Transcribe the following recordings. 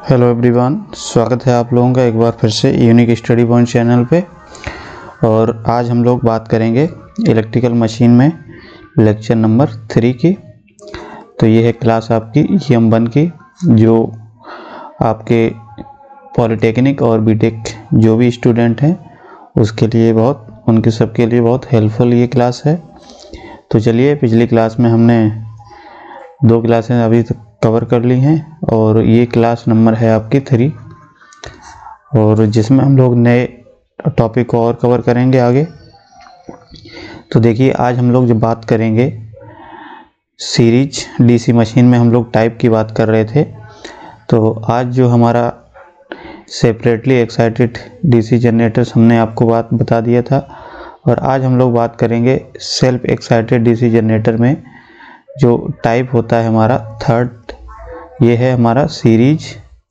Hello everyone, स्वागत है आप लोगों का एक बार फिर से यूनिक स्टडी पॉइंट चैनल पे। और आज हम लोग बात करेंगे इलेक्ट्रिकल मशीन में लेक्चर नंबर 3 की। तो ये है क्लास आपकी EM1 की, जो आपके पॉलिटेक्निक और बीटेक जो भी स्टूडेंट हैं उसके लिए उनके सबके लिए बहुत हेल्पफुल ये क्लास है। तो चलिए, पिछली क्लास में हमने 2 क्लासें अभी तक कवर कर ली हैं और ये क्लास नंबर है आपकी 3, और जिसमें हम लोग नए टॉपिक को और कवर करेंगे आगे। तो देखिए, आज हम लोग जो बात करेंगे सीरीज डीसी मशीन में हम लोग टाइप की बात कर रहे थे। तो आज जो हमारा सेपरेटली एक्साइटेड डीसी जनरेटर्स हमने आपको बात बता दिया था, और आज हम लोग बात करेंगे सेल्फ एक्साइटेड डीसी जनरेटर में जो टाइप होता है हमारा थर्ड, ये है हमारा सीरीज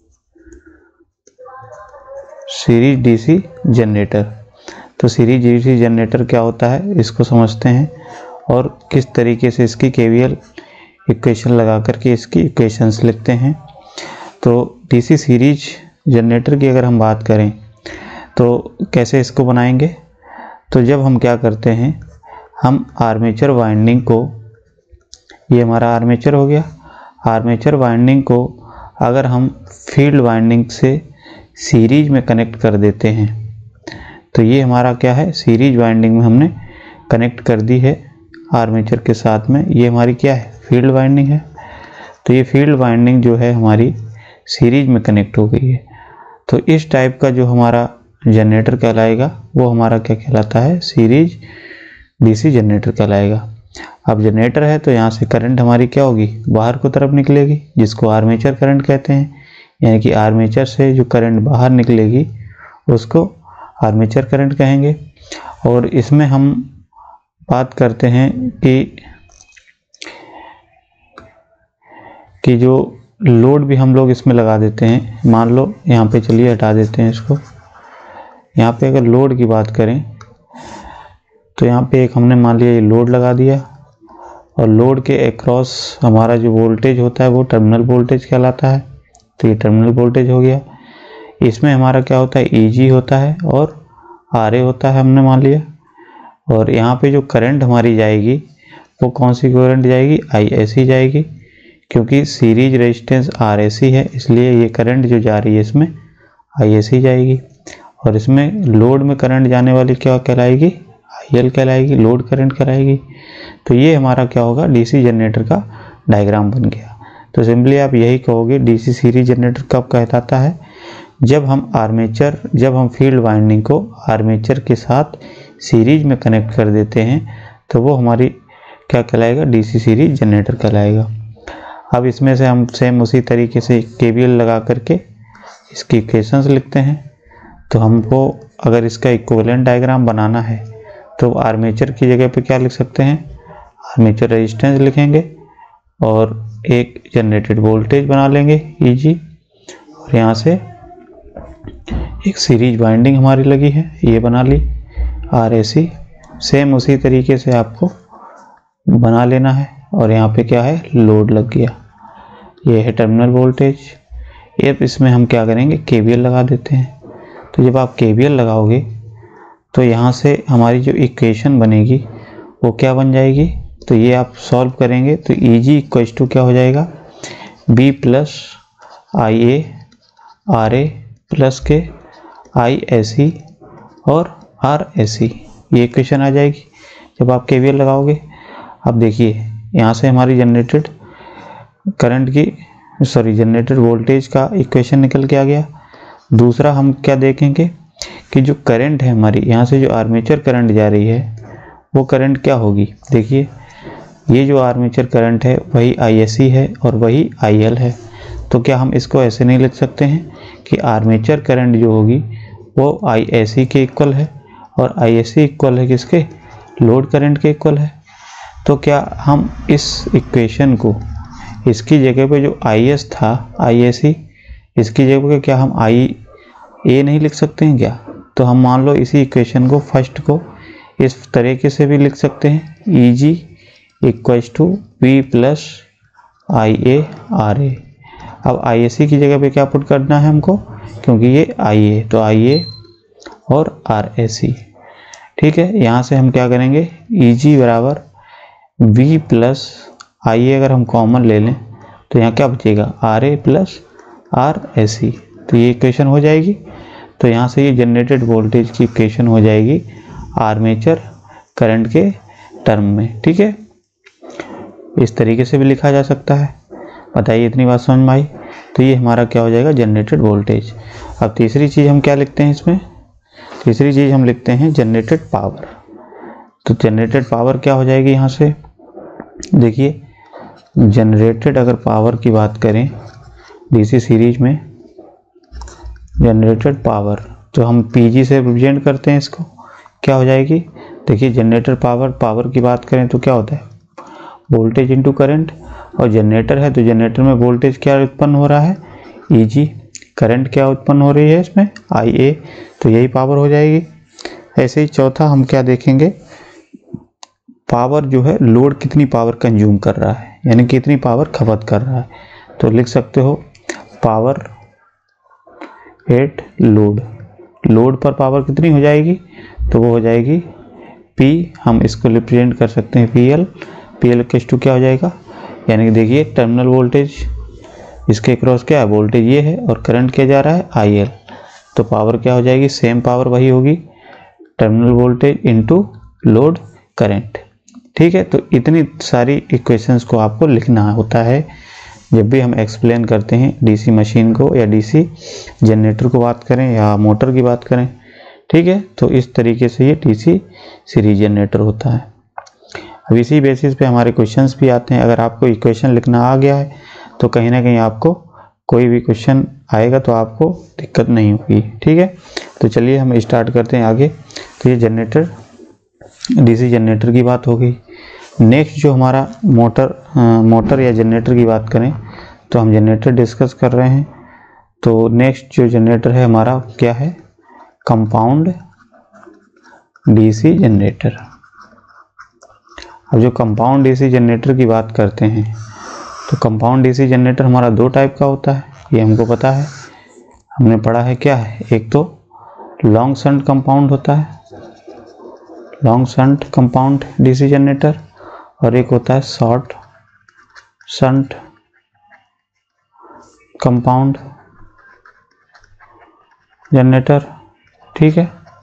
डीसी जनरेटर। तो सीरीज डीसी जनरेटर क्या होता है, इसको समझते हैं और किस तरीके से इसकी KVL इक्वेशन लगा करके इसकी इक्वेशंस लिखते हैं। तो डीसी सीरीज जनरेटर की अगर हम बात करें तो कैसे इसको बनाएंगे, तो जब हम क्या करते हैं, हम आर्मेचर वाइंडिंग को, ये हमारा आर्मेचर हो गया, आर्मेचर वाइंडिंग को अगर हम फील्ड वाइंडिंग से सीरीज में कनेक्ट कर देते हैं, तो ये हमारा क्या है, सीरीज वाइंडिंग में हमने कनेक्ट कर दी है आर्मेचर के साथ में। ये हमारी क्या है, फील्ड वाइंडिंग है। तो ये फील्ड वाइंडिंग जो है हमारी सीरीज में कनेक्ट हो गई है। तो इस टाइप का जो हमारा जनरेटर कहलाएगा वो हमारा क्या कहलाता है, सीरीज डीसी जनरेटर कहलाएगा। अब जनरेटर है तो यहाँ से करंट हमारी क्या होगी, बाहर की तरफ निकलेगी, जिसको आर्मेचर करंट कहते हैं। यानी कि आर्मेचर से जो करंट बाहर निकलेगी उसको आर्मेचर करंट कहेंगे। और इसमें हम बात करते हैं कि जो लोड भी हम लोग इसमें लगा देते हैं। मान लो यहाँ पे, चलिए हटा देते हैं इसको। यहाँ पे अगर लोड की बात करें तो यहाँ पे एक हमने मान लिया ये लोड लगा दिया, और लोड के अक्रॉस हमारा जो वोल्टेज होता है वो टर्मिनल वोल्टेज कहलाता है। तो ये टर्मिनल वोल्टेज हो गया। इसमें हमारा क्या होता है, EG होता है और RA होता है, हमने मान लिया। और यहाँ पे जो करंट हमारी जाएगी वो कौन सी करंट जाएगी, ISC जाएगी, क्योंकि सीरीज रेजिस्टेंस RAC है, इसलिए ये करंट जो जा रही है इसमें ISC जाएगी। और इसमें लोड में करंट जाने वाली क्या कहलाएगी, IL कहलाएगी, लोड करंट कहलाएगी। तो ये हमारा क्या होगा, डीसी जनरेटर का डायग्राम बन गया। तो सिंपली आप यही कहोगे, डीसी सीरीज जनरेटर कब कहलाता है, जब हम फील्ड वाइंडिंग को आर्मेचर के साथ सीरीज में कनेक्ट कर देते हैं, तो वो हमारी क्या कहलाएगा, डीसी सीरीज जनरेटर कहलाएगा। अब इसमें से हम सेम उसी तरीके से KVL लगा करके इसकी इक्वेशंस लिखते हैं। तो हमको अगर इसका इक्विवेलेंट डायग्राम बनाना है तो आर्मेचर की जगह पे क्या लिख सकते हैं, आर्मेचर रेजिस्टेंस लिखेंगे और एक जनरेटेड वोल्टेज बना लेंगे EG, और यहाँ से एक सीरीज वाइंडिंग हमारी लगी है, ये बना ली RAC। सेम उसी तरीके से आपको बना लेना है। और यहाँ पे क्या है, लोड लग गया, ये है टर्मिनल वोल्टेज। अब इसमें हम क्या करेंगे, KVL लगा देते हैं। तो जब आप KVL लगाओगे तो यहाँ से हमारी जो इक्वेशन बनेगी वो क्या बन जाएगी, तो ये आप सॉल्व करेंगे तो EG इक्वल्स टू क्या हो जाएगा, B plus IA RA plus के ISC और RAC, ये इक्वेशन आ जाएगी जब आप KVL लगाओगे। अब देखिए, यहाँ से हमारी जनरेटेड वोल्टेज का इक्वेशन निकल के आ गया। दूसरा हम क्या देखेंगे कि जो करंट है हमारी, यहाँ से जो आर्मेचर करंट जा रही है वो करंट क्या होगी। देखिए, ये जो आर्मेचर करंट है वही ISC है और वही IL है। तो क्या हम इसको ऐसे नहीं लिख सकते हैं कि आर्मेचर करंट जो होगी वो ISC के इक्वल है और ISC इक्वल है किसके, लोड करंट के इक्वल है। तो क्या हम इस इक्वेशन को, इसकी जगह पे जो IS था ISC, इसकी जगह पे क्या हम IA नहीं लिख सकते हैं क्या। तो हम मान लो इसी इक्वेशन को, फर्स्ट को इस तरीके से भी लिख सकते हैं, EG equals to B plus IA RA। अब IAC की जगह पे क्या पुट करना है हमको, क्योंकि ये IA, तो IA और RAC। ठीक है, यहाँ से हम क्या करेंगे, EG बराबर V प्लस IA अगर हम कॉमन ले लें तो यहाँ क्या बचेगा, RA प्लस RAC। तो ये इक्वेशन हो जाएगी। तो यहाँ से ये जनरेटेड वोल्टेज की इक्वेशन हो जाएगी आर्मेचर करंट के टर्म में। ठीक है, इस तरीके से भी लिखा जा सकता है। बताइए इतनी बात समझ में आई। तो ये हमारा क्या हो जाएगा, जनरेटेड वोल्टेज। अब तीसरी चीज़ हम क्या लिखते हैं इसमें, तीसरी चीज़ हम लिखते हैं जनरेटेड पावर। तो जनरेटेड पावर क्या हो जाएगी, यहाँ से देखिए जनरेटेड अगर पावर की बात करें DC सीरीज में, जनरेटेड पावर तो हम PG से रिप्रेजेंट करते हैं इसको, क्या हो जाएगी, देखिए जनरेटेड पावर, पावर की बात करें तो क्या होता है, वोल्टेज इनटू करंट, और जनरेटर है तो जनरेटर में वोल्टेज क्या उत्पन्न हो रहा है, EG, करंट क्या उत्पन्न हो रही है इसमें, IA, तो यही पावर हो जाएगी। ऐसे ही चौथा हम क्या देखेंगे, पावर जो है, लोड कितनी पावर कंज्यूम कर रहा है, यानी कितनी पावर खपत कर रहा है। तो लिख सकते हो पावर एट लोड, लोड पर पावर कितनी हो जाएगी, तो वो हो जाएगी P, हम इसको रिप्रेजेंट कर सकते हैं PL के क्या हो जाएगा, यानी कि देखिए टर्मिनल वोल्टेज इसके क्रॉस क्या है, वोल्टेज ये है और करंट क्या जा रहा है IL, तो पावर क्या हो जाएगी, सेम पावर वही होगी, terminal voltage into load current. ठीक है, तो इतनी सारी इक्वेशंस को आपको लिखना होता है जब भी हम एक्सप्लेन करते हैं DC मशीन को या DC जनरेटर को बात करें या मोटर की बात करें। ठीक है, तो इस तरीके से ये DC सीरीज जनरेटर होता है। अब इसी बेसिस पे हमारे क्वेश्चंस भी आते हैं। अगर आपको इक्वेशन लिखना आ गया है तो कहीं ना कहीं आपको कोई भी क्वेश्चन आएगा तो आपको दिक्कत नहीं होगी। ठीक है, तो चलिए हम स्टार्ट करते हैं आगे। तो ये जनरेटर, DC जनरेटर की बात हो गई। नेक्स्ट जो हमारा मोटर या जनरेटर की बात करें तो हम जनरेटर डिस्कस कर रहे हैं। तो नेक्स्ट जो जनरेटर है हमारा क्या है, कंपाउंड DC जनरेटर। अब जो कंपाउंड DC जनरेटर की बात करते हैं तो कंपाउंड DC जनरेटर हमारा दो टाइप का होता है, ये हमको पता है, हमने पढ़ा है। क्या है, एक तो लॉन्ग शंट कंपाउंड होता है, long shunt compound DC generator, और एक होता है शॉर्ट शंट कंपाउंड जनरेटर। ठीक है,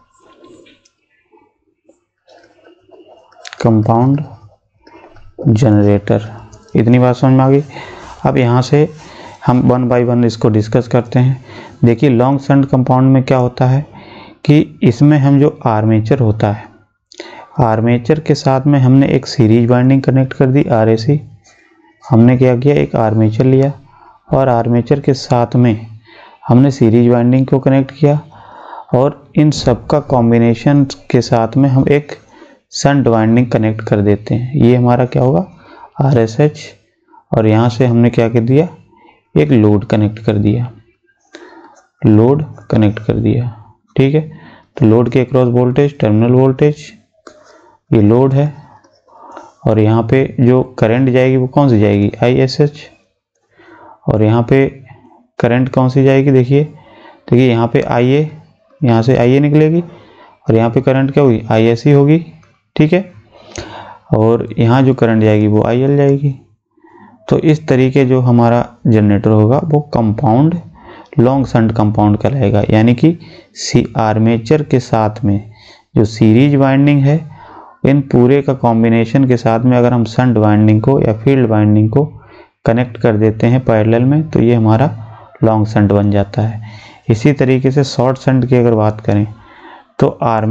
कंपाउंड जनरेटर, इतनी बात समझ में आ गई। अब यहाँ से हम वन बाय वन इसको डिस्कस करते हैं। देखिए लॉन्ग शंट कंपाउंड में क्या होता है कि इसमें हम जो आर्मेचर होता है, आर्मेचर के साथ में हमने एक सीरीज वाइंडिंग कनेक्ट कर दी RAC। हमने क्या किया, एक आर्मेचर लिया और आर्मेचर के साथ में हमने सीरीज वाइंडिंग को कनेक्ट किया, और इन सब का कॉम्बिनेशन के साथ में हम एक शंट वाइंडिंग कनेक्ट कर देते हैं। ये हमारा क्या होगा, RSH, और यहाँ से हमने क्या कर दिया, एक लोड कनेक्ट कर दिया, लोड कनेक्ट कर दिया। ठीक है, तो लोड के अक्रॉस वोल्टेज, टर्मिनल वोल्टेज, ये लोड है, और यहाँ पे जो करंट जाएगी वो कौन सी जाएगी, ISH, और यहाँ पे करंट कौन सी जाएगी, देखिए यहाँ पे IA, यहाँ से IA निकलेगी, और यहाँ पे करंट क्या होगी, ISC होगी। ठीक है, और यहाँ जो करंट जाएगी वो IL जाएगी। तो इस तरीके जो हमारा जनरेटर होगा वो कंपाउंड लॉन्ग शंट कंपाउंड कहलाएगा, यानी कि आर्मेचर के साथ में जो सीरीज वाइंडिंग है, इन पूरे का कॉम्बिनेशन के साथ में अगर हम शंट वाइंडिंग को या फील्ड वाइंडिंग को कनेक्ट कर देते हैं पैरेलल में, तो ये हमारा लॉन्ग शंट बन जाता है। इसी तरीके से शॉर्ट शंट की अगर बात करें तो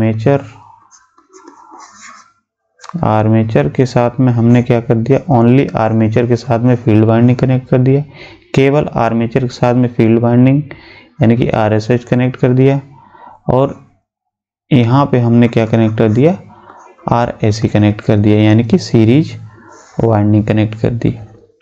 आर्मेचर के साथ में हमने क्या कर दिया, ओनली आर्मेचर के साथ में फील्ड वाइंडिंग कनेक्ट कर दिया, केवल आर्मेचर के साथ में फील्ड वाइंडिंग यानी कि RSH कनेक्ट कर दिया, और यहाँ पे हमने क्या कनेक्ट कर दिया, RAC कनेक्ट कर दिया, यानी कि सीरीज वाइंडिंग कनेक्ट कर दी।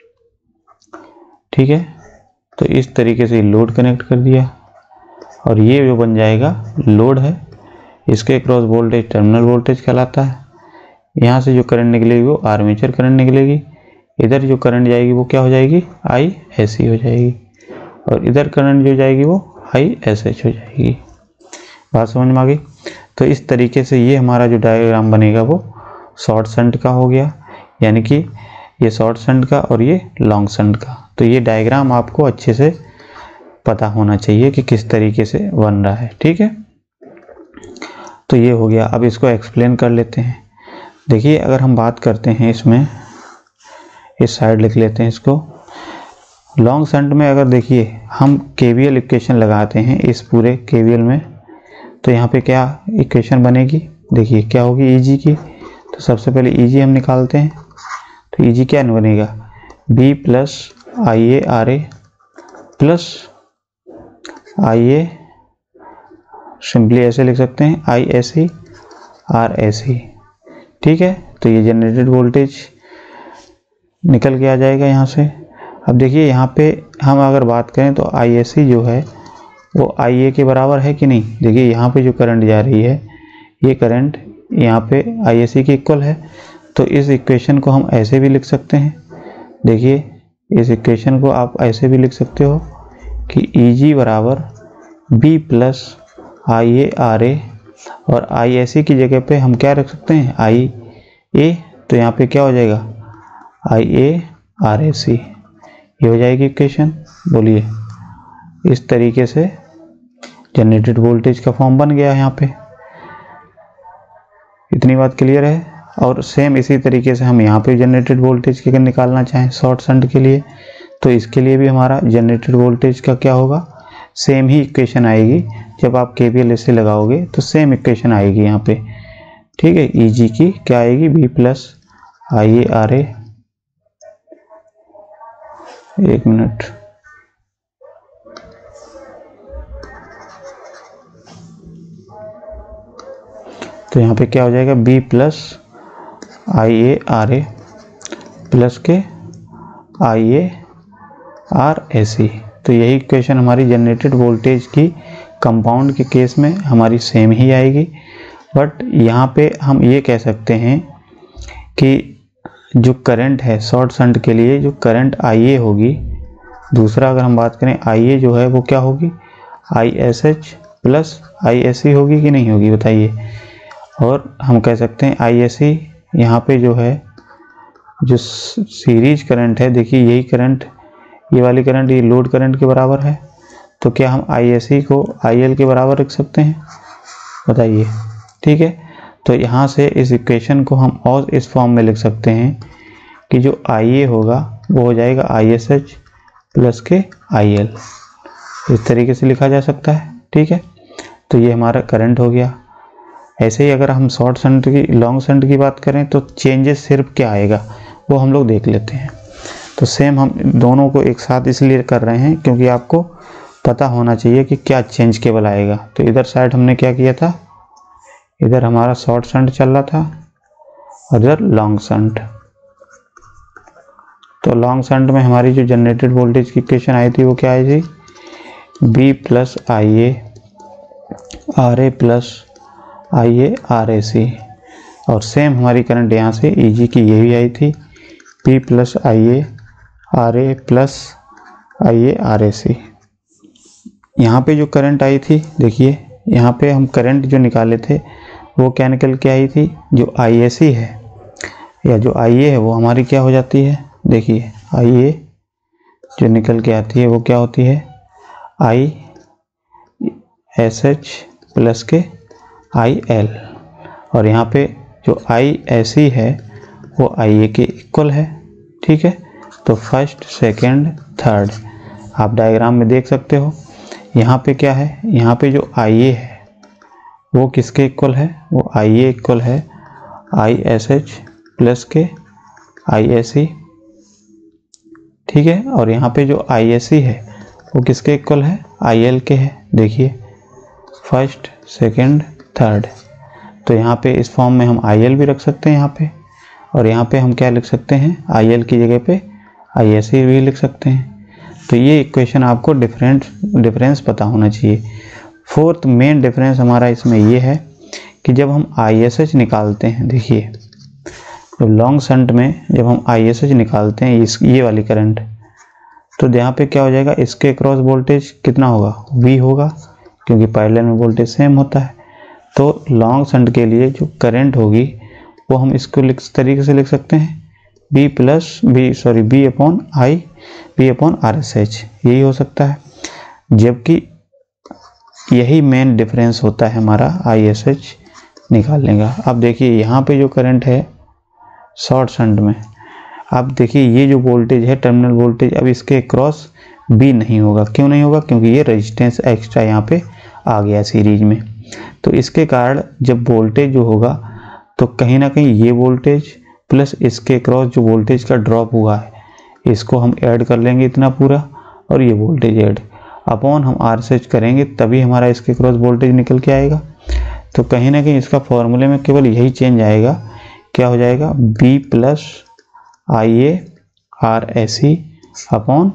ठीक है, तो इस तरीके से लोड कनेक्ट कर दिया, और ये जो बन जाएगा लोड है, इसके क्रॉस वोल्टेज टर्मिनल वोल्टेज कहलाता है। यहाँ से जो करंट निकलेगी वो आर्मेचर करंट निकलेगी, इधर जो करंट जाएगी वो क्या हो जाएगी, ISC हो जाएगी। और इधर करंट जो जाएगी वो ISH हो जाएगी। बात समझ में आ गई? तो इस तरीके से ये हमारा जो डायग्राम बनेगा वो शॉर्ट शंट का हो गया, यानी कि ये शॉर्ट शंट का और ये लॉन्ग शंट का। तो ये डायग्राम आपको अच्छे से पता होना चाहिए कि किस तरीके से बन रहा है, ठीक है। तो ये हो गया। अब इसको एक्सप्लेन कर लेते हैं। देखिए अगर हम बात करते हैं इसमें, इस साइड लिख लेते हैं इसको। लॉन्ग शंट में अगर देखिए हम KVL इक्वेशन लगाते हैं इस पूरे KVL में, तो यहाँ पे क्या इक्वेशन बनेगी, देखिए क्या होगी EG की। तो सबसे पहले EG हम निकालते हैं। तो EG क्या बनेगा, B plus IA plus IA, simply ऐसे लिख सकते हैं ISC RSC, ठीक है। तो ये जनरेटेड वोल्टेज निकल के आ जाएगा यहाँ से। अब देखिए यहाँ पे हम अगर बात करें तो ISC जो है वो IA के बराबर है कि नहीं। देखिए यहाँ पे जो करंट जा रही है ये करंट यहाँ पे ISC के इक्वल है। तो इस इक्वेशन को हम ऐसे भी लिख सकते हैं। देखिए इस इक्वेशन को आप ऐसे भी लिख सकते हो कि EG बराबर B प्लस IA और ISC की जगह पे हम क्या रख सकते हैं IA। तो यहाँ पे क्या हो जाएगा IA ये हो जाएगी इक्वेशन। बोलिए इस तरीके से जनरेटेड वोल्टेज का फॉर्म बन गया है यहाँ पे। इतनी बात क्लियर है। और सेम इसी तरीके से हम यहाँ पे जनरेटेड वोल्टेज की अगर निकालना चाहें शॉर्ट शंट के लिए, तो इसके लिए भी हमारा जनरेटेड वोल्टेज का क्या होगा, सेम ही इक्वेशन आएगी। जब आप KVL ऐसे लगाओगे तो सेम इक्वेशन आएगी यहाँ पे, ठीक है। EG की क्या आएगी, B प्लस IA। एक मिनट, तो यहाँ पे क्या हो जाएगा B प्लस IA प्लस के IARAC। तो यही इक्वेशन हमारी जनरेटेड वोल्टेज की कंपाउंड के केस में हमारी सेम ही आएगी। बट यहाँ पे हम ये कह सकते हैं कि जो करंट है शॉर्ट शंट के लिए, जो करंट IA होगी, दूसरा अगर हम बात करें IA जो है वो क्या होगी ISH प्लस ISC होगी कि नहीं होगी, बताइए। और हम कह सकते हैं ISC यहाँ पे जो है जो सीरीज करंट है, देखिए यही करंट, ये वाली करंट ये लोड करंट के बराबर है। तो क्या हम ISC को IL के बराबर रख सकते हैं, बताइए, ठीक है। तो यहाँ से इस इक्वेशन को हम और इस फॉर्म में लिख सकते हैं कि जो IA होगा वो हो जाएगा ISH प्लस के IL। इस तरीके से लिखा जा सकता है, ठीक है। तो ये हमारा करंट हो गया। ऐसे ही अगर हम शॉर्ट शंट की लॉन्ग शंट की बात करें तो चेंजेस सिर्फ क्या आएगा वो हम लोग देख लेते हैं। तो सेम हम दोनों को एक साथ इसलिए कर रहे हैं क्योंकि आपको पता होना चाहिए कि क्या चेंज केवल आएगा। तो इधर साइड हमने क्या किया था, इधर हमारा शॉर्ट शंट चल रहा था और इधर लॉन्ग शंट। तो लॉन्ग शंट में हमारी जो जनरेटेड वोल्टेज की इक्वेशन आई थी वो क्या आई थी, B plus IA plus IARAC। और सेम हमारी करंट यहाँ से EG की यही आई थी, P plus IA plus IARAC। यहाँ पे जो करंट आई थी, देखिए यहाँ पे हम करंट जो निकाले थे वो क्या निकल के आई थी, जो ISC है या जो IA है वो हमारी क्या हो जाती है, देखिए IA जो निकल के आती है वो क्या होती है ISH प्लस के IL। और यहाँ पे जो ISC है वो IA के इक्वल है, ठीक है। तो फर्स्ट सेकंड थर्ड आप डायग्राम में देख सकते हो। यहाँ पे क्या है, यहाँ पे जो IA है वो किसके इक्वल है, वो IA इक्वल है ISH प्लस के ISC, ठीक है। और यहाँ पे जो ISC है वो किसके इक्वल है, IL के है। देखिए फर्स्ट सेकंड थर्ड। तो यहाँ पे इस फॉर्म में हम IL भी रख सकते हैं यहाँ पे, और यहाँ पे हम क्या लिख सकते हैं, IL की जगह पे ISC भी लिख सकते हैं। तो ये इक्वेशन आपको डिफरेंस पता होना चाहिए। फोर्थ मेन डिफरेंस हमारा इसमें ये है कि जब हम ISH निकालते हैं, देखिए जब लॉन्ग शंट में जब हम ISH निकालते हैं ये वाली करंट, तो यहाँ पे क्या हो जाएगा, इसके क्रॉस वोल्टेज कितना होगा, V होगा, क्योंकि पैरेलल में वोल्टेज सेम होता है। तो लॉन्ग शंट के लिए जो करंट होगी वो हम इसको इस तरीके से लिख सकते हैं, B अपॉन RSH, यही हो सकता है। जबकि यही मेन डिफरेंस होता है हमारा ISH निकालने का। अब देखिए यहाँ पे जो करंट है शॉर्ट शंट में, अब देखिए ये जो वोल्टेज है टर्मिनल वोल्टेज, अब इसके क्रॉस B नहीं होगा। क्यों नहीं होगा, क्योंकि ये रेजिस्टेंस एक्स्ट्रा यहाँ पे आ गया सीरीज में। तो इसके कारण जब वोल्टेज जो होगा तो कहीं ना कहीं ये वोल्टेज प्लस इसके क्रॉस जो वोल्टेज का ड्रॉप हुआ है इसको हम ऐड कर लेंगे इतना पूरा, और ये वोल्टेज ऐड अपॉन हम RSH करेंगे, तभी हमारा इसके क्रॉस वोल्टेज निकल के आएगा। तो कहीं ना कहीं इसका फॉर्मूले में केवल यही चेंज आएगा, क्या हो जाएगा, B plus IA RSE upon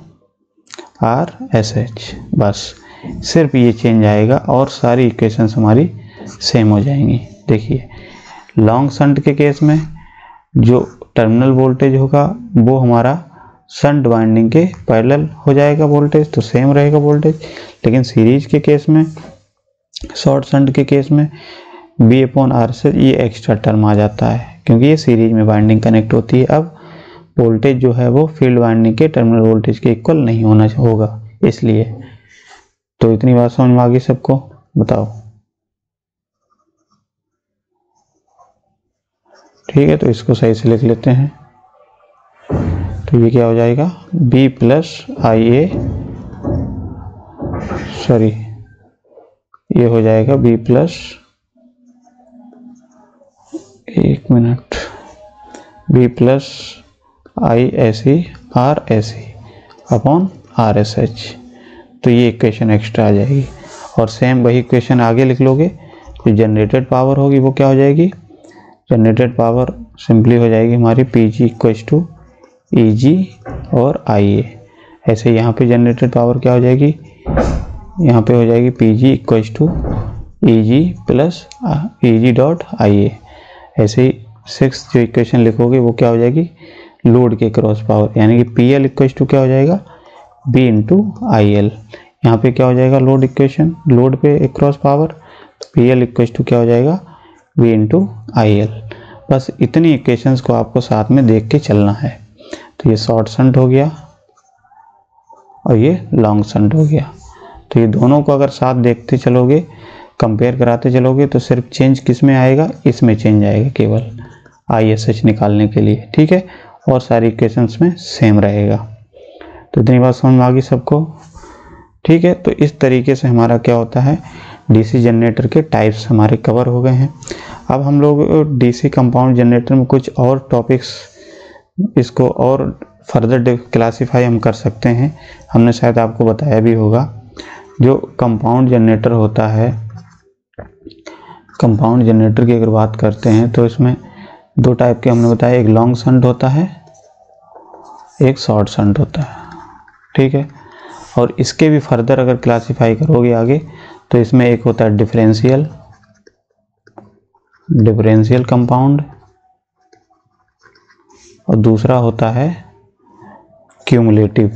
RSH, बस सिर्फ ये चेंज आएगा और सारी इक्वेशंस हमारी सेम हो जाएंगी। देखिए लॉन्ग शंट के केस में जो टर्मिनल वोल्टेज होगा वो हमारा शंट वाइंडिंग के पैरेलल हो जाएगा वोल्टेज, तो सेम रहेगा वोल्टेज। लेकिन सीरीज के केस में, शॉर्ट शंट के केस में B अपॉन RSH ये एक्स्ट्रा टर्म आ जाता है, क्योंकि ये सीरीज में वाइंडिंग कनेक्ट होती है। अब वोल्टेज जो है वो फील्ड वाइंडिंग के टर्मिनल वोल्टेज के इक्वल नहीं होना होगा, इसलिए। तो इतनी बात समझ में आ गई सबको, बताओ। ठीक है, तो इसको सही से लिख लेते हैं। तो ये क्या हो जाएगा, B प्लस IA, सॉरी ये हो जाएगा B प्लस, एक minute, B plus ISE RSE upon RSH। तो ये इक्वेशन एक्स्ट्रा आ जाएगी। और सेम वही इक्वेशन आगे लिख लोगे, जो जनरेटेड पावर होगी वो क्या हो जाएगी, जनरेटेड पावर सिंपली हो जाएगी हमारी PG इक्वल्स टू EG और IA। ऐसे यहाँ पे जनरेटेड पावर क्या हो जाएगी, यहाँ पे हो जाएगी PG equals to EG plus EG dot IA। ऐसे ही 6th जो इक्वेशन लिखोगे वो क्या हो जाएगी, लोड के क्रॉस पावर, यानी कि PL इक्वल्स टू क्या हो जाएगा, B इंटू IL। यहाँ पे क्या हो जाएगा, लोड इक्वेशन, लोड पे एक क्रॉस पावर, तो PL इक्वल्स टू क्या हो जाएगा, B इंटू IL। बस इतनी इक्वेशंस को आपको साथ में देख के चलना है। तो ये शॉर्ट शंट हो गया और ये लॉन्ग शंट हो गया। तो ये दोनों को अगर साथ देखते चलोगे, कंपेयर कराते चलोगे, तो सिर्फ चेंज किस में आएगा, इसमें चेंज आएगा केवल ISH निकालने के लिए। ठीक है, और सारी इक्वेशंस में सेम रहेगा। तो इतनी बात समझ में आ गई सबको। ठीक है, तो इस तरीके से हमारा क्या होता है, DC जनरेटर के टाइप्स हमारे कवर हो गए हैं। अब हम लोग DC कंपाउंड जनरेटर में कुछ और टॉपिक्स, इसको और फर्दर क्लासीफाई हम कर सकते हैं। हमने शायद आपको बताया भी होगा, जो कंपाउंड जनरेटर होता है, कंपाउंड जनरेटर की अगर बात करते हैं तो इसमें दो टाइप के हमने बताया, एक लॉन्ग शंट होता है, एक शॉर्ट शंट होता है। ठीक है, और इसके भी फर्दर अगर क्लासीफाई करोगे आगे, तो इसमें एक होता है डिफरेंशियल कंपाउंड, और दूसरा होता है क्यूमुलेटिव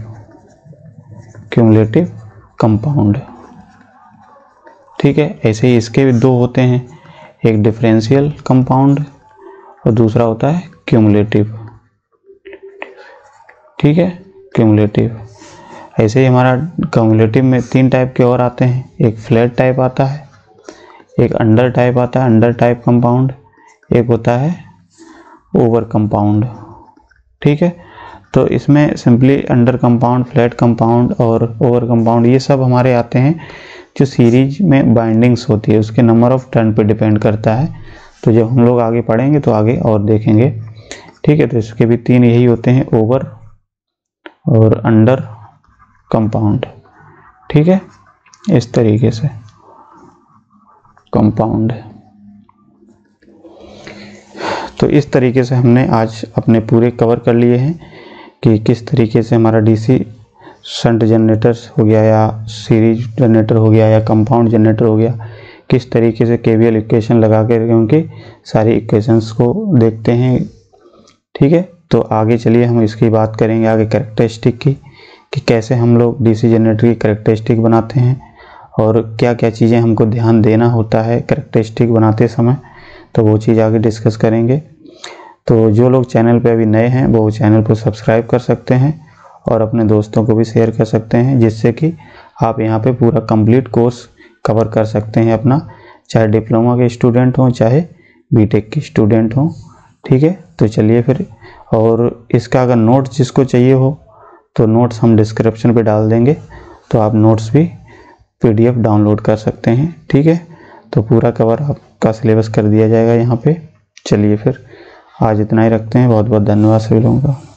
कंपाउंड। ठीक है, ऐसे ही इसके भी दो होते हैं, एक डिफरेंशियल कंपाउंड और दूसरा होता है क्यूमुलेटिव। ठीक है, क्यूमुलेटिव। ऐसे ही हमारा क्यूमुलेटिव में 3 टाइप के और आते हैं, एक फ्लैट टाइप आता है, एक अंडर टाइप आता है, अंडर टाइप कंपाउंड, एक होता है ओवर कंपाउंड। ठीक है, तो इसमें simply under compound, flat compound और ओवर कंपाउंड ये सब हमारे आते हैं जो सीरीज में बाइंडिंग्स होती है, उसके नंबर ऑफ टर्न पे डिपेंड करता है। तो जब हम लोग आगे पढ़ेंगे तो आगे और देखेंगे। ठीक है, तो इसके भी 3 यही होते हैं, ओवर और अंडर कंपाउंड। ठीक है, इस तरीके से कंपाउंड। तो इस तरीके से हमने आज अपने पूरे कवर कर लिए हैं कि किस तरीके से हमारा DC शंट जनरेटर्स हो गया या सीरीज जनरेटर हो गया या कंपाउंड जनरेटर हो गया, किस तरीके से KVL इक्वेशन लगा कर उनकी सारी इक्वेशंस को देखते हैं। ठीक है, तो आगे चलिए हम इसकी बात करेंगे आगे कैरेक्टरिस्टिक की, कि कैसे हम लोग डीसी जनरेटर की कैरेक्टरिस्टिक बनाते हैं और क्या क्या चीज़ें हमको ध्यान देना होता है कैरेक्टरिस्टिक बनाते समय, तो वो चीज़ आगे डिस्कस करेंगे। तो जो लोग चैनल पे अभी नए हैं वो चैनल को सब्सक्राइब कर सकते हैं और अपने दोस्तों को भी शेयर कर सकते हैं, जिससे कि आप यहाँ पे पूरा कंप्लीट कोर्स कवर कर सकते हैं अपना, चाहे डिप्लोमा के स्टूडेंट हों चाहे बीटेक के स्टूडेंट हों। ठीक है, तो चलिए फिर, और इसका अगर नोट्स जिसको चाहिए हो तो नोट्स हम डिस्क्रिप्शन पे डाल देंगे, तो आप नोट्स भी PDF डाउनलोड कर सकते हैं। ठीक है, तो पूरा कवर आपका सिलेबस कर दिया जाएगा यहाँ पे। चलिए फिर आज इतना ही रखते हैं, बहुत बहुत धन्यवाद सभी लोगों का।